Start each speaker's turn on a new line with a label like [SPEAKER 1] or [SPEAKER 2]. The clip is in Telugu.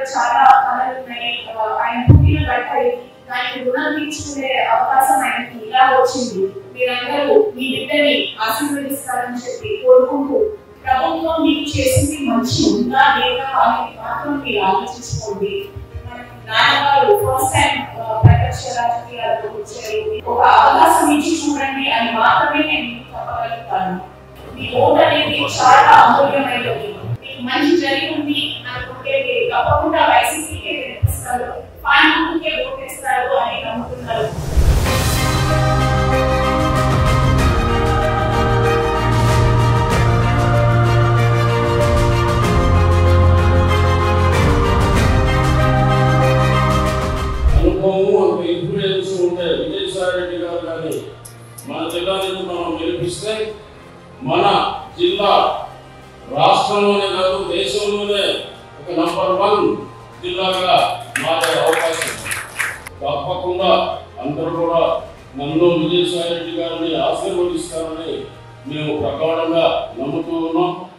[SPEAKER 1] చాలా కళలు ఉన్నాయి. ఆయన పుట్టిన గట్ట దానికి రుణం తీర్చుకునే అవకాశం ఆయనకి ఇలా వచ్చింది. మీరందరూ మీ బిడ్డని ఆశీర్వదిస్తారని చెప్పి కోరుకుంటూ ప్రభుత్వం మీకు చేసింది మంచి ఉందా లేదా అనేది మాత్రం మీరు ఆలోచించుకోండి. నాన్నగారు ఫస్ట్ టైం ప్రత్యక్ష రాజకీయాలకు వచ్చారు. ఒక అవకాశం ఇచ్చి చూడండి అని మాత్రమే నేను చెప్పగలుగుతాను. మీ ఓటు అనేది చాలా అమూల్యమైనది. మీకు మంచి జరిగింది అనుకుంటే మీరు తప్పకుండా వైసీపీకే వినిపిస్తారు, పార్టీకే ఓటేస్తారు అని నమ్ముతున్నారు.
[SPEAKER 2] ఇన్ఫ్లుయెన్స్ ఉండే విజయసాయిరెడ్డి గారు కానీ మన జిల్లా నుంచి మనం గెలిపిస్తే మన జిల్లా రాష్ట్రంలోనే కాదు దేశంలోనే ఒక నంబర్ 1 జిల్లాగా మారే అవకాశం. తప్పకుండా అందరూ కూడా నన్ను విజయసాయిరెడ్డి గారిని ఆశీర్వదిస్తారని మేము ప్రగాఢంగా నమ్ముతూ ఉన్నాం.